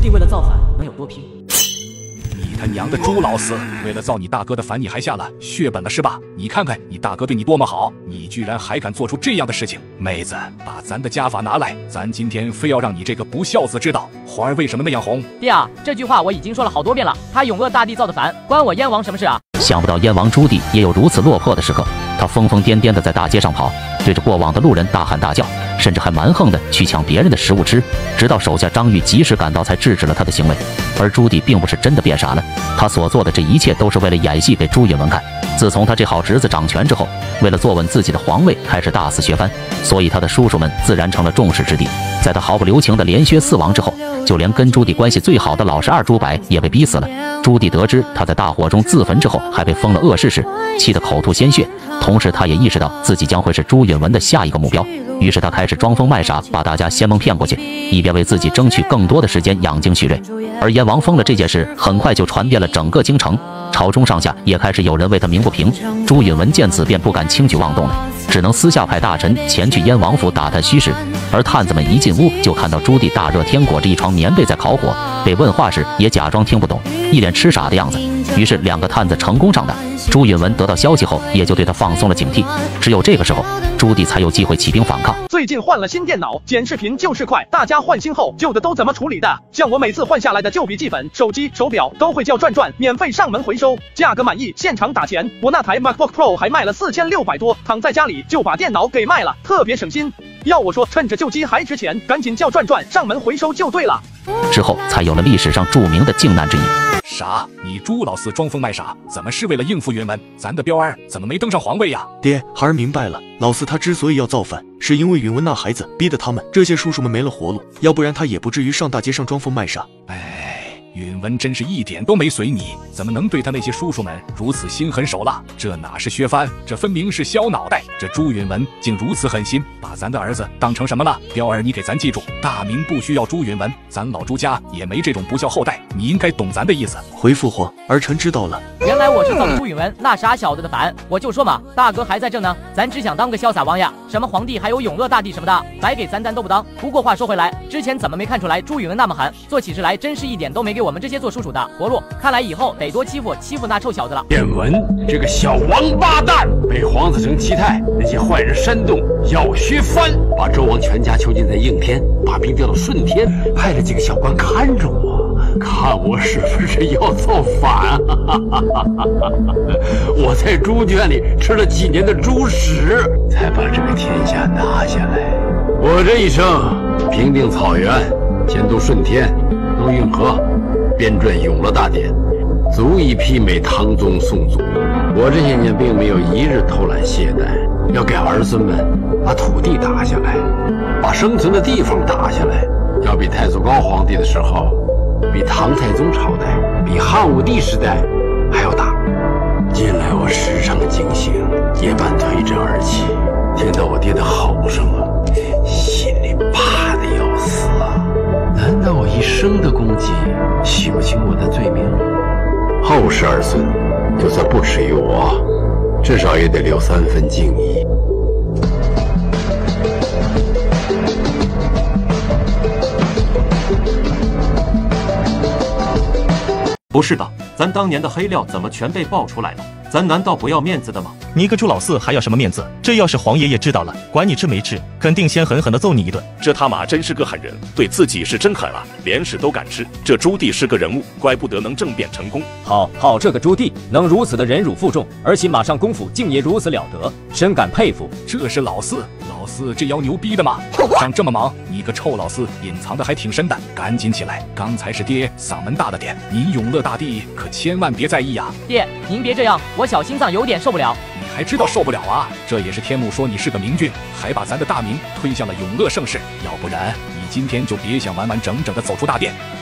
朱棣为了造反能有多拼？ 你他娘的朱老四，为了造你大哥的反，你还下了血本了是吧？你看看你大哥对你多么好，你居然还敢做出这样的事情！妹子，把咱的家法拿来，咱今天非要让你这个不孝子知道皇儿为什么那样红。 爹啊，这句话我已经说了好多遍了，他永乐大帝造的反，关我燕王什么事啊？ 想不到燕王朱棣也有如此落魄的时刻，他疯疯癫癫的在大街上跑，对着过往的路人大喊大叫，甚至还蛮横的去抢别人的食物吃，直到手下张玉及时赶到才制止了他的行为。而朱棣并不是真的变傻了，他所做的这一切都是为了演戏给朱允文看。自从他这好侄子掌权之后，为了坐稳自己的皇位，开始大肆削藩，所以他的叔叔们自然成了众矢之的。在他毫不留情的连削4王之后，就连跟朱棣关系最好的老实二朱白也被逼死了。朱棣得知他在大火中自焚之后还被封了恶士时，气得口吐鲜血，同时他也意识到自己将会是朱允文的下一个目标，于是他开始装疯卖傻，把大家先蒙骗过去，以便为自己争取更多的时间养精蓄锐。而燕王疯了这件事很快就传遍了整个京城，朝中上下也开始有人为他鸣不平。朱允文见此便不敢轻举妄动了，只能私下派大臣前去燕王府打探虚实。而探子们一进屋就看到朱棣大热天裹着一床棉被在烤火，被问话时也假装听不懂，一脸痴傻的样子。于是2个探子成功上当，朱允文得到消息后也就对他放松了警惕。只有这个时候，朱棣才有机会起兵反抗。 最近换了新电脑，剪视频就是快，大家换新后旧的都怎么处理的？像我每次换下来的旧笔记本、手机、手表都会叫转转免费上门回收，价格满意现场打钱。我那台 MacBook Pro 还卖了4600多，躺在家里就把电脑给卖了，特别省心。要我说，趁着旧机还值钱，赶紧叫转转上门回收就对了。 之后才有了历史上著名的靖难之役。 啥？你朱老四装疯卖傻，怎么是为了应付允文？咱的彪儿怎么没登上皇位呀？ 爹，孩儿明白了，老四他之所以要造反，是因为允文那孩子逼得他们这些叔叔们没了活路，要不然他也不至于上大街上装疯卖傻。 允文真是一点都没随你，怎么能对他那些叔叔们如此心狠手辣？这哪是削藩，这分明是削脑袋！这朱允文竟如此狠心，把咱的儿子当成什么了？彪儿，你给咱记住，大明不需要朱允文，咱老朱家也没这种不孝后代，你应该懂咱的意思。 回父皇，儿臣知道了。 原来我是造了朱允文那傻小子的反，我就说嘛，大哥还在这呢，咱只想当个潇洒王呀，什么皇帝还有永乐大帝什么的，白给咱都不当。不过话说回来，之前怎么没看出来朱允文那么狠，做起事来真是一点都没给我们这些做叔叔的活路，看来以后得多欺负那臭小子了。 燕文这个小王八蛋，被皇子成齐泰那些坏人煽动要削藩，把周王全家囚禁在应天，把兵调到顺天，派了几个小官看着我，看我是不是要造反。我在猪圈里吃了几年的猪屎，才把这个天下拿下来。我这一生平定草原，监督顺天，弄运河，编撰永乐大典，足以媲美唐宗宋祖。我这些年并没有一日偷懒懈怠，要给儿孙们把土地打下来，把生存的地方打下来，要比太祖高皇帝的时候，比唐太宗朝代，比汉武帝时代还要大。近来我时常惊醒，夜半推枕而起，听到我爹的吼声啊，心里怕得要死啊！难道我一生的功绩洗不清我的罪名？后世儿孙就算不耻于我，至少也得留3分敬意。 不是的，咱当年的黑料怎么全被爆出来了？咱难道不要面子的吗？ 你个朱老四还要什么面子？这要是皇爷爷知道了，管你吃没吃，肯定先狠狠地揍你一顿。 这他妈真是个狠人，对自己是真狠啊，连屎都敢吃。这朱棣是个人物，怪不得能政变成功。 好，这个朱棣能如此的忍辱负重，而且马上功夫竟也如此了得，深感佩服。 这是老四这妖牛逼的吗？长这么忙，你个臭老四隐藏的还挺深的，赶紧起来！刚才是爹嗓门大了点，您永乐大帝可千万别在意呀！ 爹，您别这样，我小心脏有点受不了。 你还知道受不了啊？这也是天目说你是个明君，还把咱的大明推向了永乐盛世，要不然你今天就别想完完整整的走出大殿。